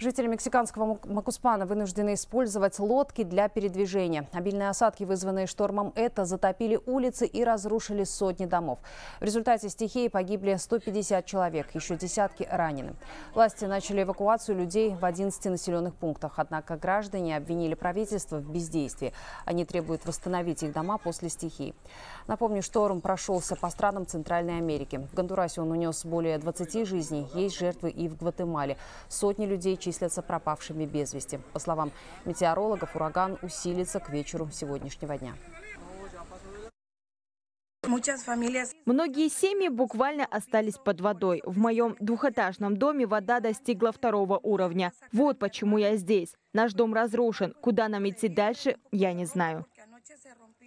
Жители мексиканского Макуспана вынуждены использовать лодки для передвижения. Обильные осадки, вызванные штормом Эта, затопили улицы и разрушили сотни домов. В результате стихии погибли 150 человек, еще десятки ранены. Власти начали эвакуацию людей в 11 населенных пунктах. Однако граждане обвинили правительство в бездействии. Они требуют восстановить их дома после стихии. Напомню, шторм прошелся по странам Центральной Америки. В Гондурасе он унес более 20 жизней. Есть жертвы и в Гватемале. Сотни людей числятся пропавшими без вести. По словам метеорологов, ураган усилится к вечеру сегодняшнего дня. Многие семьи буквально остались под водой. В моем двухэтажном доме вода достигла 2-го уровня. Вот почему я здесь. Наш дом разрушен. Куда нам идти дальше, я не знаю.